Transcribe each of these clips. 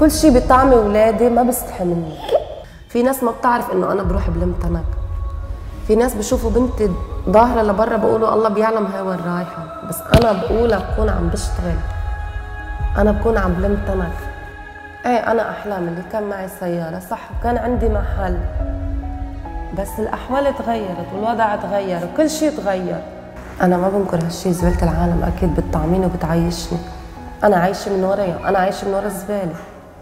كل شيء بطعم اولادي ما بستحي منه. في ناس ما بتعرف انه انا بروح بلم تنك. في ناس بشوفوا بنتي ظاهره لبرا بقولوا الله بيعلم هاي وين رايحه، بس انا بقولها بكون عم بشتغل، انا بكون عم بلم تنك. ايه انا احلام اللي كان معي سياره صح وكان عندي محل، بس الاحوال تغيرت والوضع تغير وكل شيء تغير. انا ما بنكر هالشيء، زباله العالم اكيد بتطعميني وبتعيشني. انا عايشه من ورايا، انا عايشه من ورا الزباله.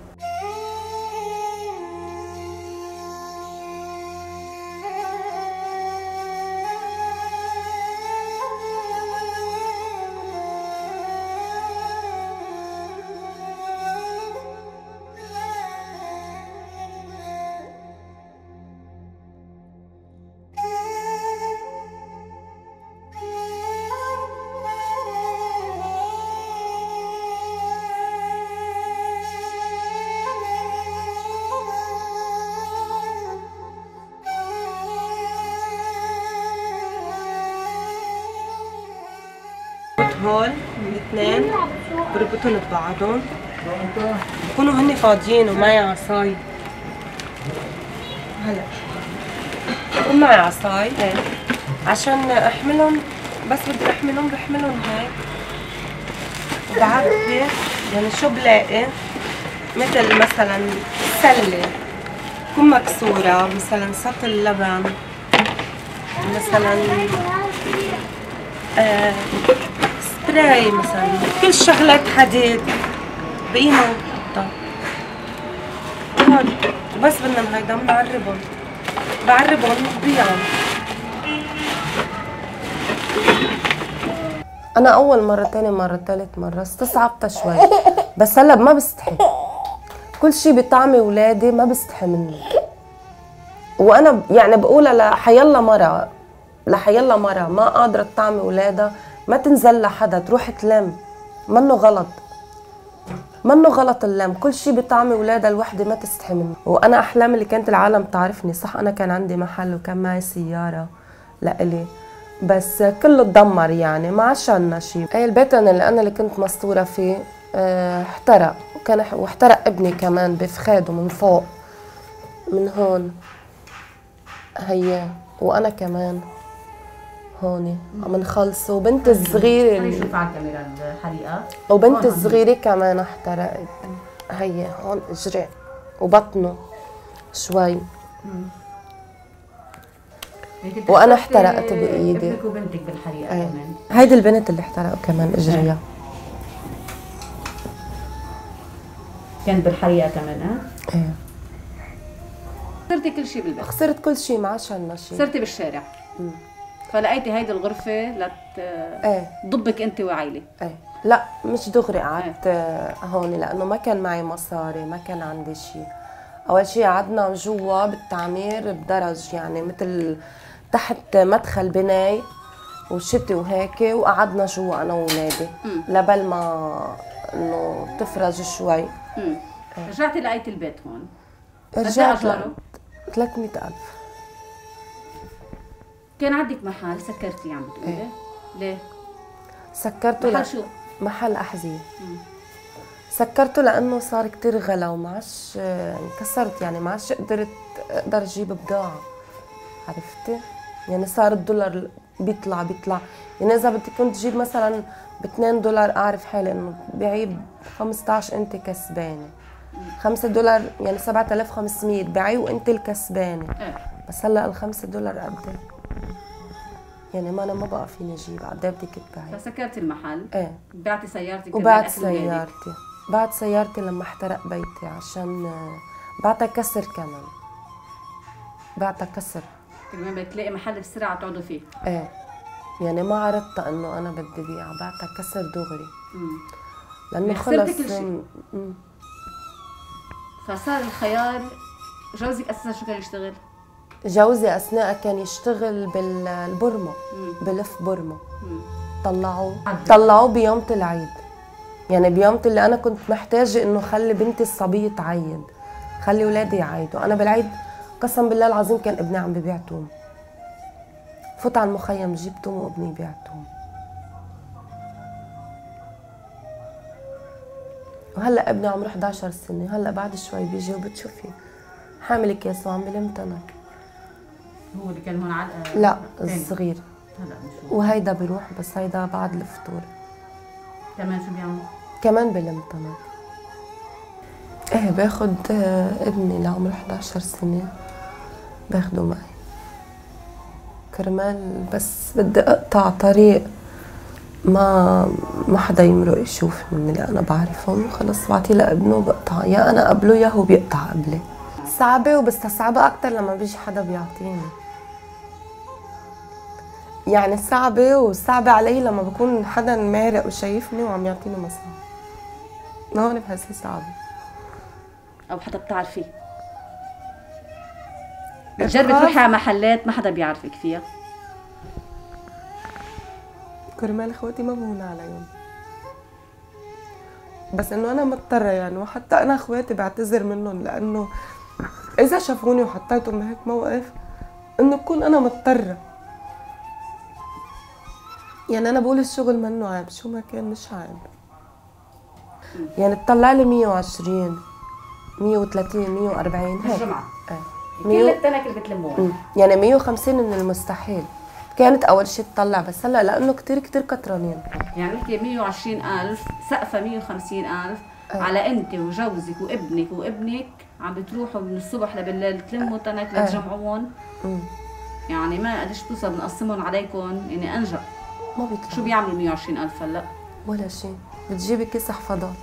هول الاثنين بربطهم ببعضهم، بكونوا هن فاضيين ومعي عصاي. هلا بكون معي عصاي عشان احملهم، بس بدي احملهم بحملهم هيك وبعبي. يعني شو بلاقي؟ مثل مثلا سله تكون مكسوره، مثلا سطل لبن، مثلا سبراي، مثلا كل شغلات حديد بقيمة وبحطها بس بدنا هيدا بعربهم وببيعهم. أنا أول مرة تاني مرة تالت مرة استصعبتها شوي، بس هلا ما بستحي. كل شي بطعم ولادي ما بستحي منه، وأنا يعني بقولها لحيالله مرة ما قادرة تطعمي ولادها ما تنزل لحدا تروح تلم. منه غلط اللم، كل شيء بطعم ولادها الوحده ما تستحي منه. وانا احلام اللي كانت العالم تعرفني صح، انا كان عندي محل وكان معي سياره لإلي، بس كله تدمر يعني ما عادش عنا شيء. اي البيت اللي كنت مستوره فيه احترق، واحترق ابني كمان بفخاده من فوق من هون هي، وانا كمان هون عم نخلصه، وبنت الصغيره اللي شوف على الكاميرا الحريقه، وبنت الصغيره كمان احترقت. هي هون اجري وبطنه شوي، وانا احترقت بايدي. ابنك وبنتك بالحريقه كمان. هيدي البنت اللي احترقوا كمان اجريها كانت بالحريقه كمان. ايه خسرتي كل شيء بالبيت، خسرت كل شيء ما عادش عنا شيء، صرتي بالشارع. فلقيتي هيدي الغرفه تضبك انت وعائلة. ايه لا مش دغري قعدت هون لانه ما كان معي مصاري، ما كان عندي شيء. اول شيء قعدنا جوا بالتعمير بدرج، يعني مثل تحت مدخل بناي وشتي وهيك، وقعدنا جوا انا واولادي لبل ما انه تفرج شوي. رجعتي لقيتي البيت هون، رجعت 300,000. كان عندك محل سكرتيه عم بتقولي؟ ليه؟ سكرته محل شو؟ محل أحذية. سكرته لأنه صار كتير غلا وما عادش انكسرت، يعني ما عادش قدرت أقدر أجيب بضاعة، عرفتي؟ يعني صار الدولار بيطلع يعني إذا بدك كنت تجيب مثلا ب$2 أعرف حالي إنه بعيب 15 أنت كسبانة، $5 يعني 7500 بعي وأنت الكسبانة. بس هلا ال$5 قد يعني ما أنا ما بقى فيني أجيب، قد إيه بدك تبيعي؟ فسكرتي المحل؟ إيه بعتي سيارتك وبعت سيارتي لما احترق بيتي، عشان بعتها كسر كمان، بعتها كسر كمان بتلاقي محل بسرعة تقعدوا فيه. إيه يعني ما عرضتها إنه أنا بدي بيعها، بعتها كسر دغري لأنه خلص كل شيء. فصار الخيار. جوزك أساسا شو كان يشتغل؟ جوزي أثناء كان يشتغل بالبرمة، بلف برمة. طلعوه بيومة العيد، يعني بيومة اللي أنا كنت محتاجة إنه خلي بنتي الصبية تعيد، خلي ولادي يعيدوا. أنا بالعيد قسم بالله العظيم كان ابني عم ببيع توم، فوت على المخيم جيب توم وابني يبيع توم. وهلا ابني عمره 11 سنه، هلا بعد شوي بيجي وبتشوفي حامل اكياس وعم بلم تنك. هو اللي كان هون على لا الصغير. هلا بنشوف. وهيدا بيروح، بس هيدا بعد الفطور. كمان شو بيعمل؟ كمان بلم تنك. ايه باخد ابني اللي عمره 11 سنه باخده معي كرمال بس بدي اقطع طريق ما حدا يمرق يشوف من اللي انا بعرفهم، وخلص بعطيه لابنه بقطع، يا انا قبله يا هو بيقطع قبلي. صعبة وبستصعبها اكثر لما بيجي حدا بيعطيني. يعني صعبة علي لما بكون حدا مارق وشايفني وعم يعطيني مصاري. هون بحسها صعبة. او حدا بتعرفيه. بتجربي تروحي على محلات ما حدا بيعرفك فيها؟ كرمال اخواتي ما بهون عليهم، بس انه انا مضطرة يعني، وحتى انا اخواتي بعتذر منهم لانه اذا شافوني وحطيتهم بهيك موقف انه بكون انا مضطرة. يعني انا بقول الشغل منه عيب، شو ما كان مش عيب. يعني تطلع لي 120 130 140 هيك الجمعة. كل التنك اللي بتلموها. يعني 150 من المستحيل. كانت اول شيء تطلع، بس هلا لانه كثير كترانين. يعني نحكي 120,000 سقفه 150,000 على انت وجوزك وابنك عم بتروحوا من الصبح لبالليل تلموا تنك لتجمعوهم. يعني ما قديش بتوصل بنقسمهم عليكم يعني انجا. ما بيطلع. شو بيعملوا 120,000 هلا؟ ولا شيء. بتجيبي كيس حفاضات.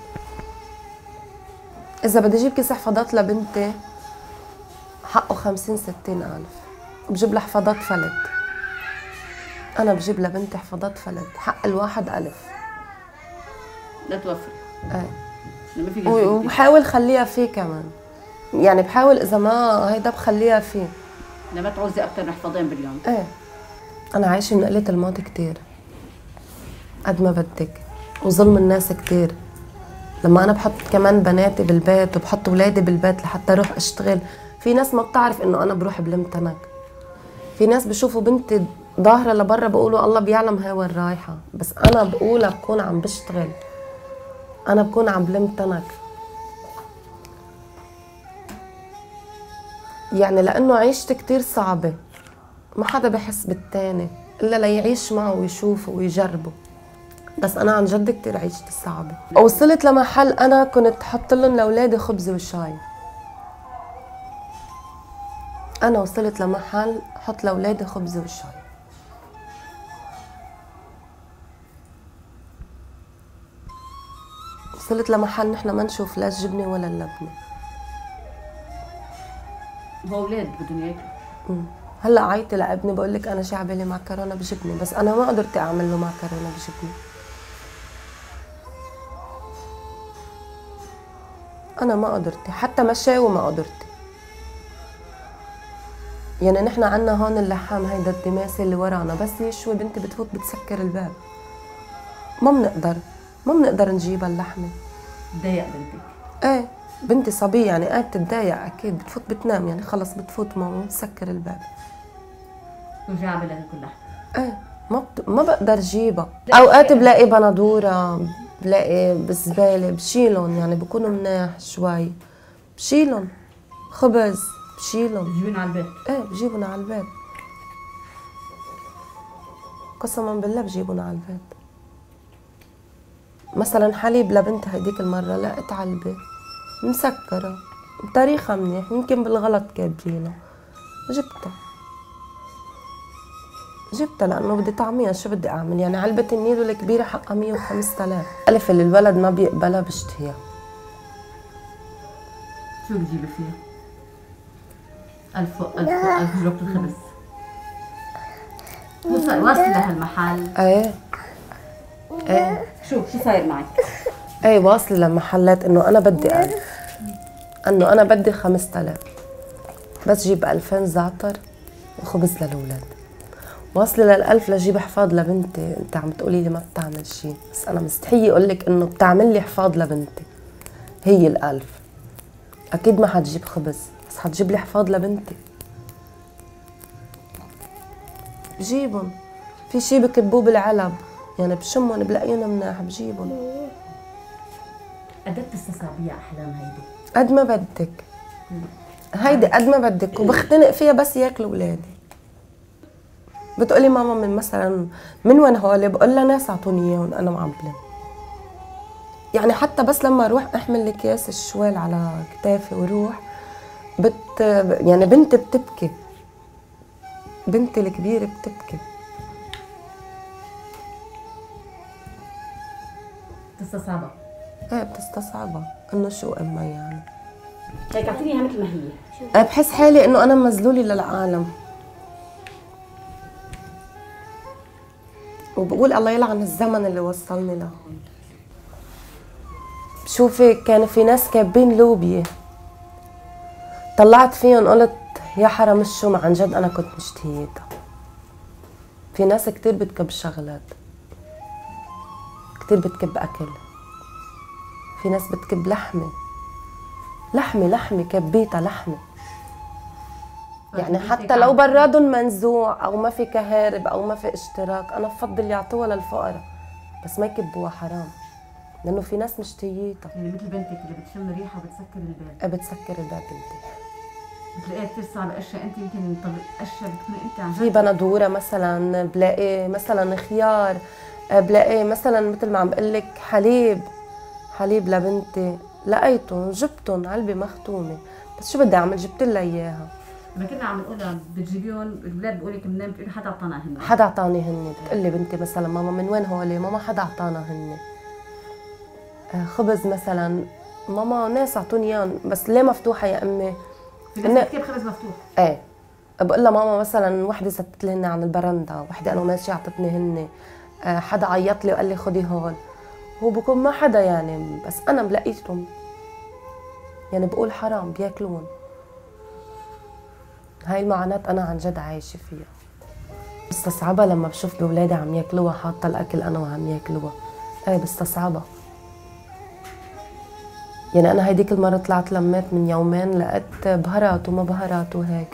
اذا بدي اجيب كيس حفاضات لبنتي حقه 50 60,000، بجيب لها حفاضات فلت. انا بجيب لبنتي حفاضات فلت حق الواحد 1000. لا توفري. ما فيك. وبحاول خليها فيه كمان، يعني بحاول اذا ما هيدا بخليها فيه. لما تعوزي اكثر من حفاضين باليوم. انا عايشه من قله الموت كثير قد ما بدك، وظلم الناس كثير. لما انا بحط كمان بناتي بالبيت وبحط اولادي بالبيت لحتى اروح اشتغل، في ناس ما بتعرف انه انا بروح بلم تنك. في ناس بشوفوا بنتي ظاهره لبرا بقولوا الله بيعلم هي وين رايحه، بس انا بقولها بكون عم بشتغل، انا بكون عم بلم تنك. يعني لانه عيشتي كتير صعبه، ما حدا بحس بالتاني الا ليعيش معه ويشوفه ويجربه. بس انا عن جد كتير عيشتي صعبه. وصلت لمحل انا كنت حط لهم لاولادي خبز وشاي. انا وصلت لمحل حط لاولادي خبز وشاي. وصلت لمحل نحن ما نشوف لا الجبنه ولا اللبنه. هو اولاد بدهم ياكلوا. هلا عيطي لابني بقول لك انا شي عبالي معكرونه بجبنه، بس انا ما قدرت اعمل له معكرونه بجبنه. انا ما قدرت، حتى مشاوي ما قدرت. يعني نحن عنا هون اللحام هيدا الدماسي اللي ورانا، بس يشوي بنتي بتفوت بتسكر الباب. ما بنقدر نجيبها اللحمه. تضايق بنتك؟ بنتي صبية يعني بتتضايق اكيد، بتفوت بتنام يعني خلص بتفوت ماما بتسكر الباب. توجع بالها كلها. ما بقدر جيبها. اوقات بلاقي بندوره، بلاقي بالزباله بشيلهم، يعني بكونوا مناح شوي بشيلهم. خبز بشيلهم بجيبهم على البيت. بجيبهم على البيت، قسما بالله بجيبهم على البيت. مثلا حليب لبنتي هديك المره لقيت علبه مسكره تاريخها منيح، يمكن بالغلط كاتبينها، جبتها لانه بدي طعميها. شو بدي اعمل يعني؟ علبه النيدو الكبيره حقها 105,000. الف اللي الولد ما بيقبلها بشتهيها. شو بتجيبي فيها؟ 1000 جربة الخبز. واصلة لهالمحل؟ شو صاير معك؟ واصلة لمحلات انه انا بدي 1000، انه انا بدي 5000، بس جيب 2000 زعتر وخبز للأولاد. واصلة لل1000 لجيب حفاض لبنتي. انت عم تقولي لي ما بتعمل شيء، بس انا مستحية اقول لك انه بتعمل لي حفاض لبنتي. هي ال1000 اكيد ما حتجيب خبز، بس حتجيب لي حفاض لبنتي. بجيبهم، في شيء بكبوه بالعلب، يعني بشمهم بلاقيهم مناح بجيبهم. قد ايه بتستصعبيها احلام هيدي؟ قد ما بدك، هيدي قد ما بدك، وبختنق فيها بس ياكلوا ولادي. بتقولي ماما من مثلا من وين هول؟ بقول لها ناس اعطوني اياهم انا معبله. يعني حتى بس لما اروح احمل اكياس الشوال على كتافي وروح يعني بنتي بتبكي، بنتي الكبيره بتبكي. بتستصعبها؟ ايه بتستصعبها، انه شو امها يعني. هيك اعطيني اياها مثل ما هي. بحس حالي انه انا مذلوله للعالم، وبقول الله يلعن الزمن اللي وصلني لهون. شوفي كان في ناس كابين لوبيا، طلعت فيهم قلت يا حرام الشوم، عن جد انا كنت مشتهيتها. في ناس كتير بتكب شغلات، كتير بتكب اكل، في ناس بتكب لحمه كبيتها لحمه. يعني حتى لو برادهم منزوع او ما في كهارب او ما في اشتراك، انا بفضل يعطوها للفقراء بس ما يكبوها، حرام، لانه في ناس مشتهيتها. يعني مثل بنتك اللي بتشم ريحه وبتسكر الباب. بتسكر الباب بنتي. بتلاقيها كثير صعبه اشياء انت يمكن اشياء بتكوني انت عن جد. في بندوره مثلا، بلاقي مثلا خيار، بلاقي مثلا مثل ما عم بقول لك حليب لبنتي، لقيتهم جبتهم علبه مختومه، بس شو بدي اعمل؟ جبت لها اياها. لما كنا عم نقولها بتجيبيهم الاولاد بيقول لك منين؟ بتقولي حدا اعطانا هن. حدا اعطاني هن. بتقول لي بنتي مثلا ماما من وين هولي؟ ماما حدا اعطانا هن. خبز مثلا، ماما ناس اعطوني اياهم، بس ليه مفتوحه يا امي؟ في ناس بتكتب خبز مفتوح. ايه، بقول لها ماما مثلا وحده زتت لي هن عن البرندة، وحده انا ماشيه اعطتني هن، حدا عيط لي وقال لي خدي هون. هو بكون ما حدا يعني، بس انا بلاقيتهم، يعني بقول حرام بياكلون. هاي المعاناة انا عن جد عايشه فيها. بستصعبها لما بشوف بولادي عم ياكلوها، حاطه الاكل انا وعم ياكلوها. ايه بستصعبها. يعني انا هيديك المره طلعت لميت من يومين، لقيت بهارات وما بهارات وهيك،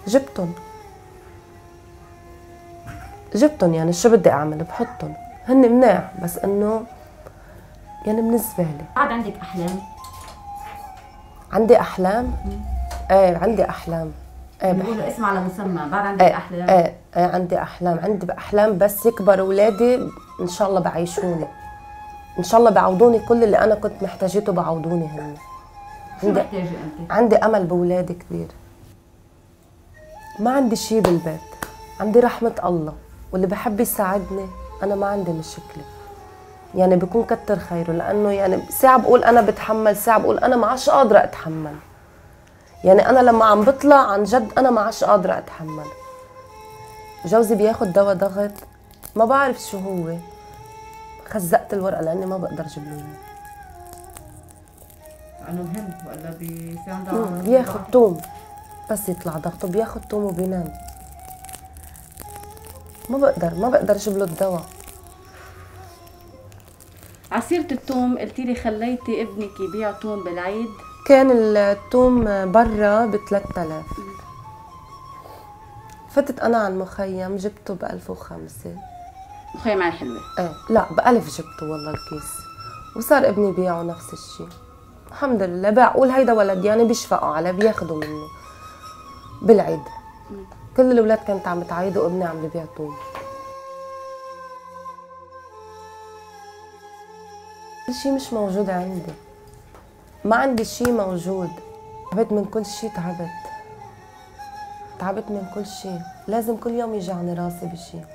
جبتهم يعني شو بدي اعمل؟ بحطهم، هن مناح، بس انه يعني بالنسبه لي. بعد عندك احلام؟ عندي احلام؟ ايه عندي احلام. ايه بيقولوا اسم على مسمى. بعد عندك احلام؟ ايه عندي احلام، عندي احلام بس يكبر اولادي ان شاء الله بعيشوني، ان شاء الله بعوضوني كل اللي انا كنت محتاجته، بعوضوني هن. شو محتاجه انت؟ عندي امل باولادي كبير. ما عندي شيء بالبيت، عندي رحمه الله، واللي بحب يساعدني انا ما عندي مشكله، يعني بكون كتر خيره، لانه يعني ساعه بقول انا بتحمل، ساعه بقول انا ما عادش قادره اتحمل. يعني انا لما عم بطلع عن جد انا ما عادش قادره اتحمل. جوزي بياخد دواء ضغط، ما بعرف شو هو، خزقت الورقه لاني ما بقدر اجيب له اياه. لانه مهم ولا في عندها بياخد توم، بس يطلع ضغطه بياخد توم وبينام. ما بقدر اجيب له الدواء. عصيرة الثوم قلتي لي خليتي ابنك يبيع ثوم بالعيد؟ كان الثوم برا ب 3000. فتت انا على المخيم جبته ب 1005. مخيم على الحلوة؟ ايه لا ب1000 جبته والله الكيس، وصار ابني بيعه نفس الشيء. الحمد لله بعقول هيدا ولد يعني بيشفقوا عليه، بياخذوا منه بالعيد. كل الاولاد كانت عم تعيد وابني عم ببيع ثوم. كل شيء مش موجود عندي، ما عندي شيء موجود. تعبت من كل شيء، تعبت من كل شيء، لازم كل يوم يجعني راسي بشيء.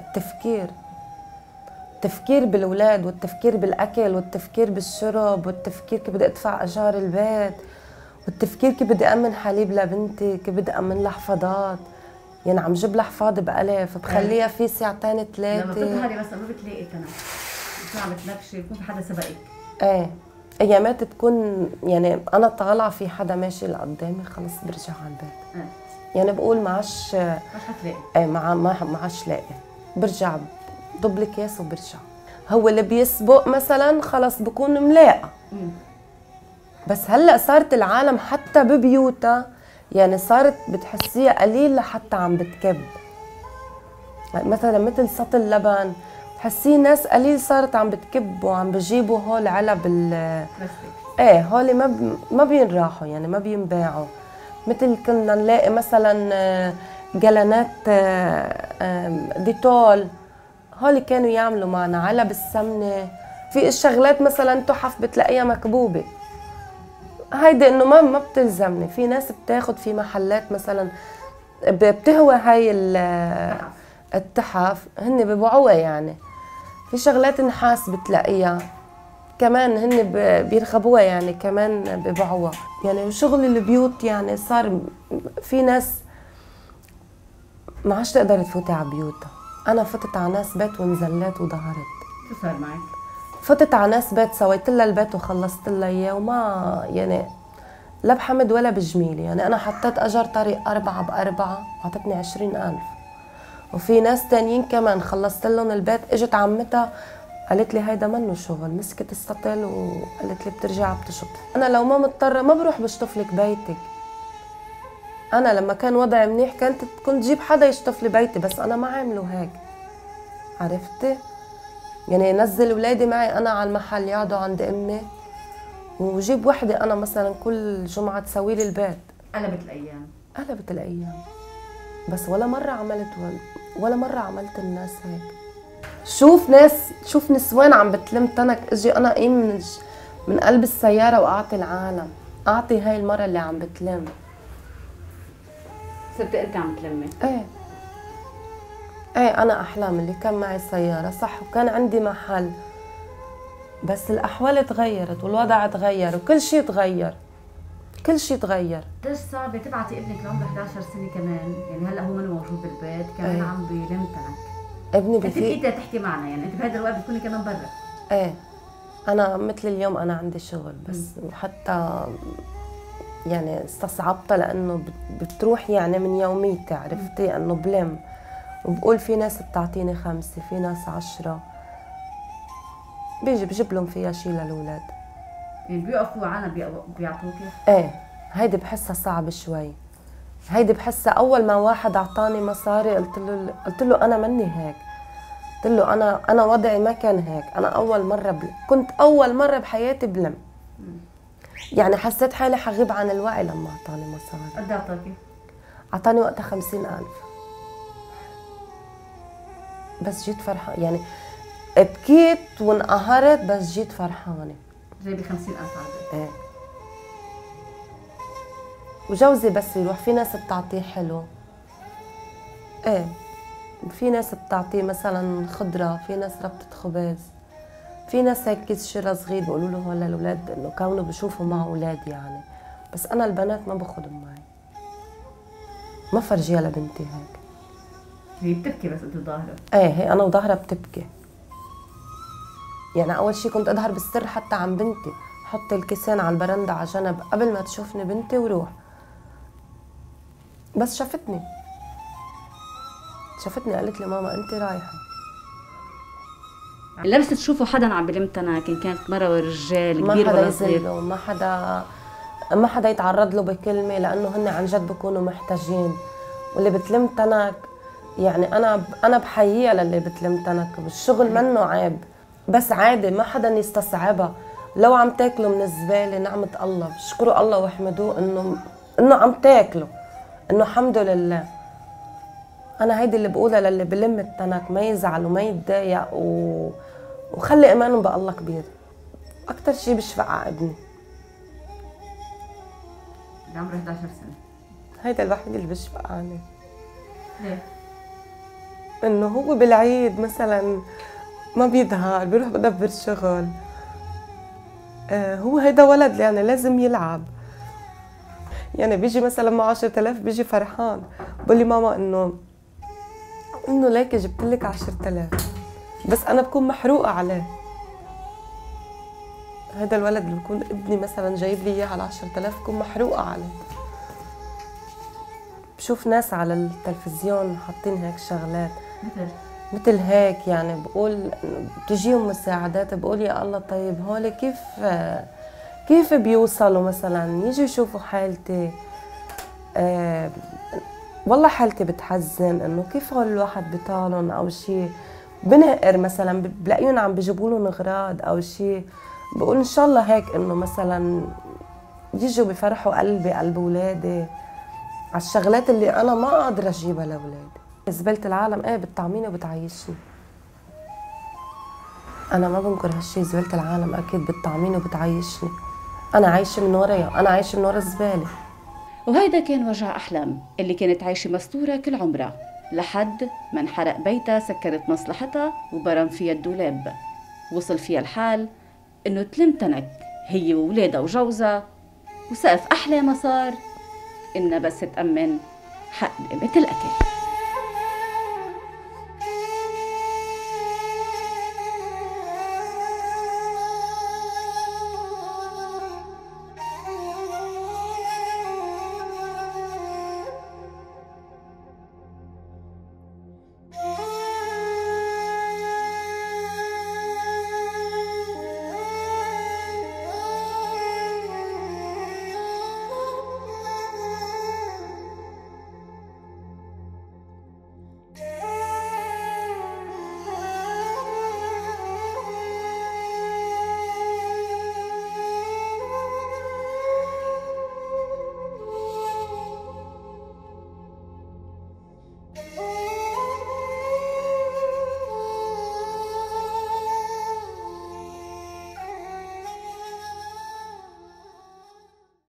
التفكير بالاولاد، والتفكير بالاكل، والتفكير بالشرب، والتفكير كيف بدي ادفع ايجار البيت، والتفكير كيف بدي امن حليب لبنتي، كيف بدي امن لها حفاضات. يعني عم جيب لها حفاضه ب1000 بخليها في ساعتين 3. لما بتظهري مثلا ما بتلاقي تنفس، عم تنفسي بكون في حدا سبقك. ايه ايامات تكون يعني انا طالعه في حدا ماشي لقدامي، خلص برجع على البيت. يعني بقول ما عادش حتلاقي. ايه ما عادش لاقي، برجع ضب الكيس وبرجع. هو اللي بيسبق مثلا خلص بكون ملاقه. بس هلا صارت العالم حتى ببيوتها يعني صارت بتحسيها قليل لحتى عم بتكب. مثلا مثل سطل لبن، حسيه ناس قليل صارت عم بتكب وعم بجيبوا هول علب بلاستيك. ايه هول ما بينراحوا يعني ما بينباعوا. مثل كنا نلاقي مثلا جلانات ديتول، هول كانوا يعملوا معنا علب السمنه. في الشغلات مثلا تحف بتلاقيها مكبوبه، هيدي انه ما بتلزمني. في ناس بتاخد في محلات مثلا بتهوى هاي التحف، هن ببيعوها يعني. في شغلات نحاس بتلاقيها كمان هن بيرغبوها يعني كمان ببيعوها يعني. وشغل البيوت يعني صار في ناس ما عادش تقدر تفوتي على بيوتها. انا فتت على ناس بيت ونزلت وظهرت. شو صار معك؟ فتت على ناس بيت سويت لها البيت وخلصت لها اياه، وما يعني لا بحمد ولا بجميل يعني. انا حطيت اجر طريق 4 ب4 اعطتني 20,000. وفي ناس تانيين كمان خلصت لهم البيت، اجت عمتها قالت لي هيدا منه شغل، مسكت السطل وقالت لي بترجع بتشطف. انا لو ما مضطره ما بروح بشطف لك بيتك. انا لما كان وضعي منيح كنت جيب حدا يشطف لي بيتي، بس انا ما عاملوا هيك. عرفتي يعني نزل اولادي معي انا على المحل يقعدوا عند امي، وجيب وحده انا مثلا كل جمعه تسوي لي البيت. قلبت الايام. قلبت الايام، بس ولا مره عملت الناس هيك. شوف نسوان عم بتلم تنك، اجي انا قيم من قلب السياره واعطي العالم، اعطي هاي المره اللي عم بتلم. صرت انت عم تلمي؟ ايه انا احلام اللي كان معي سياره صح وكان عندي محل، بس الاحوال تغيرت والوضع تغير وكل شيء تغير. كل شيء تغير. قديش صعبة تبعتي ابنك لعمره 11 سنة كمان، يعني هلا هو منه موجود بالبيت كمان عم بيلم تنك. ابني انت بقيتي تحكي معنا يعني انت بهذا الوقت بتكوني كمان برا. ايه انا مثل اليوم انا عندي شغل بس وحتى يعني استصعبتها لانه بتروح يعني من يوميتي. عرفتي انه بلم وبقول في ناس بتعطيني 5، في ناس 10، بجيب لهم فيها شيء للاولاد. يعني بيوقفوا عنا بيعطوكي؟ ايه هيدي بحسها صعب شوي. هيدي بحسها اول ما واحد اعطاني مصاري قلت له انا مني هيك. قلت له انا وضعي ما كان هيك. انا كنت اول مره بحياتي بلم. يعني حسيت حالي حغيب عن الوعي لما اعطاني مصاري. قد اعطاكي؟ اعطاني وقتها 50,000. بس جيت فرحانه يعني، بكيت وانقهرت بس جيت فرحانه. جايبي 50,000 على ايه. وجوزي بس يروح، في ناس بتعطيه حلو. ايه في ناس بتعطيه مثلا خضره، في ناس ربطه خبز، في ناس هيك كيس شرا صغير بيقولوا له هول الاولاد انه كونه بشوفوا مع اولاد يعني. بس انا البنات ما باخذهم معي، ما فرجيها لبنتي هيك. هي بتبكي بس انت ظاهره؟ ايه هي انا وظهرها بتبكي. يعني اول شيء كنت اظهر بالسر حتى عن بنتي، حط الكيسين على البرندة على جنب قبل ما تشوفني بنتي وروح. بس شافتني قالت لي ماما انت رايحه. لا بس تشوفوا حدا عم بلم تنك، ان كانت مرة ورجال ما كبير حدا ولا صغير، يزله، ما حدا يتعرض له بكلمه، لانه هن عن جد بكونوا محتاجين. واللي بتلم تنك يعني انا بحييها للي بتلم تنك. الشغل منه عيب، بس عادي ما حدا يستصعبها. لو عم تاكلوا من الزباله نعمه الله، اشكروا الله واحمدوه انه عم تاكلوا، انه الحمد لله. انا هيدي اللي بقولها للي بلم التنك، ما يزعل وما يتضايق وخلي ايمانهم بالله كبير. اكثر شيء بشفق على ابني اللي عمره 11 سنة. هيدا الوحيد اللي بشفق عليه. ليه؟ انه هو بالعيد مثلا ما بيظهر، بيروح بدبر شغل. هو هيدا ولد يعني لازم يلعب. يعني بيجي مثلا مع 10,000 بيجي فرحان، بقول لي ماما انه ليكي جبت لك 10,000، بس انا بكون محروقه عليه. هذا الولد اللي بكون ابني مثلا جايب لي اياه على 10,000 بكون محروقه عليه. بشوف ناس على التلفزيون حاطين هيك شغلات مثل هيك، يعني بقول بتجيهم مساعدات، بقول يا الله طيب هول كيف بيوصلوا مثلا يجوا يشوفوا حالتي. والله حالتي بتحزن انه كيف هول الواحد بطالهم او شيء بنقر مثلا بلاقيهم عم بيجيبوا لهم اغراض او شيء، بقول ان شاء الله هيك انه مثلا يجوا بفرحوا قلبي قلب اولادي على الشغلات اللي انا ما قادره اجيبها لاولادي. زباله العالم ايه بتطعميني وبتعيشني، انا ما بنكر هالشيء، زباله العالم اكيد بتطعميني وبتعيشني، انا عايشه من ورايا، انا عايشه من ورا الزباله. وهيدا كان وجع أحلام اللي كانت عايشة مستورة كل عمرها، لحد ما انحرق بيتها سكرت مصلحتها وبرم فيها الدولاب. وصل فيها الحال إنه تلم تنك هي وولادها وجوزها، وسقف أحلامها صار إنها بس تأمن حق قيمة الأكل.